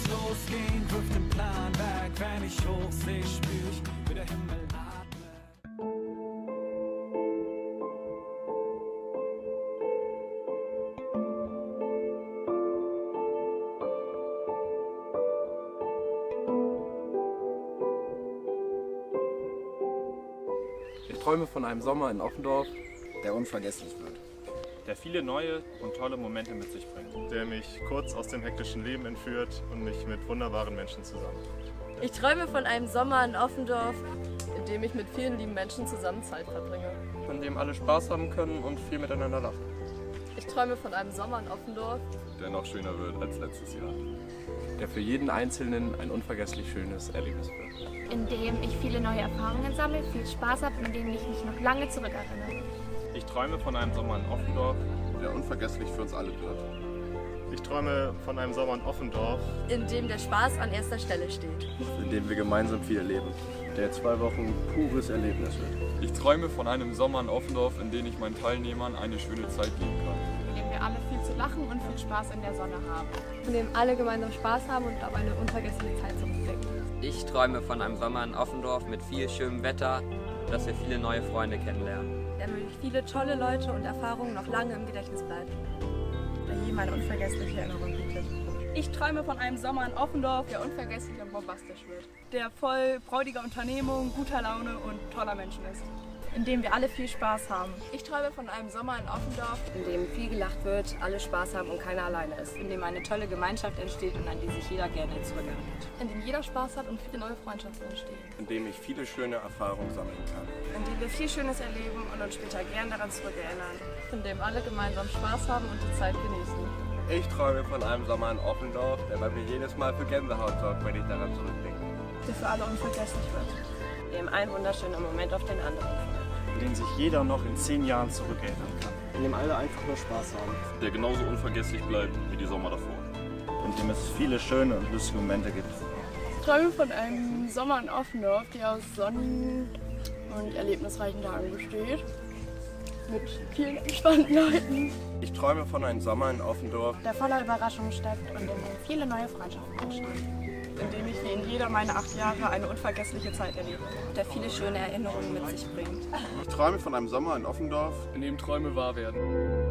es losgehen, wirft den Plan weg. Wenn ich hochseh, spür ich, wie der Himmel atmet. Ich träume von einem Sommer in Offendorf, der unvergesslich wird. Der viele neue und tolle Momente mit sich bringt. Der mich kurz aus dem hektischen Leben entführt und mich mit wunderbaren Menschen zusammenbringt. Ich träume von einem Sommer in Offendorf, in dem ich mit vielen lieben Menschen zusammen Zeit verbringe. an dem alle Spaß haben können und viel miteinander lachen. Ich träume von einem Sommer in Offendorf, der noch schöner wird als letztes Jahr. Der für jeden Einzelnen ein unvergesslich schönes Erlebnis wird. In dem ich viele neue Erfahrungen sammle, viel Spaß habe und an den ich mich noch lange zurückerinnere. Ich träume von einem Sommer in Offendorf, der unvergesslich für uns alle wird. Ich träume von einem Sommer in Offendorf, in dem der Spaß an erster Stelle steht. In dem wir gemeinsam viel erleben, der 2 Wochen pures Erlebnis wird. Ich träume von einem Sommer in Offendorf, in dem ich meinen Teilnehmern eine schöne Zeit geben kann. In dem wir alle viel zu lachen und viel Spaß in der Sonne haben. In dem alle gemeinsam Spaß haben und auf eine unvergessliche Zeit zurückblicken. Ich träume von einem Sommer in Offendorf mit viel schönem Wetter, dass wir viele neue Freunde kennenlernen. Der mir durch viele tolle Leute und Erfahrungen noch lange im Gedächtnis bleibt. Der jedem eine unvergessliche Erinnerung bietet. Ich träume von einem Sommer in Offendorf, der unvergesslich und bombastisch wird. Der voll freudiger Unternehmung, guter Laune und toller Menschen ist. In dem wir alle viel Spaß haben. Ich träume von einem Sommer in Offendorf, in dem viel gelacht wird, alle Spaß haben und keiner alleine ist. in dem eine tolle Gemeinschaft entsteht und an die sich jeder gerne zurückerinnert. In dem jeder Spaß hat und viele neue Freundschaften entstehen. In dem ich viele schöne Erfahrungen sammeln kann. In dem wir viel Schönes erleben und uns später gern daran zurückerinnern. In dem alle gemeinsam Spaß haben und die Zeit genießen. Ich träume von einem Sommer in Offendorf, der bei mir jedes Mal für Gänsehaut sorgt, wenn ich daran zurückdenke. Der für alle unvergesslich wird. In dem ein wunderschöner Moment auf den anderen folgt. In den sich jeder noch in 10 Jahren zurückerinnern kann. In dem alle einfach nur Spaß haben. Der genauso unvergesslich bleibt wie die Sommer davor. In dem es viele schöne und lustige Momente gibt. Ich träume von einem Sommer in Offendorf, der aus sonnigen und erlebnisreichen Tagen besteht. Mit vielen entspannten Leuten. Ich träume von einem Sommer in Offendorf, Der voller Überraschungen steckt und in dem viele neue Freundschaften entstehen. In dem ich wie in jeder meiner 8 Jahre eine unvergessliche Zeit erlebe. Der viele schöne Erinnerungen mit sich bringt. Ich träume von einem Sommer in Offendorf, In dem Träume wahr werden.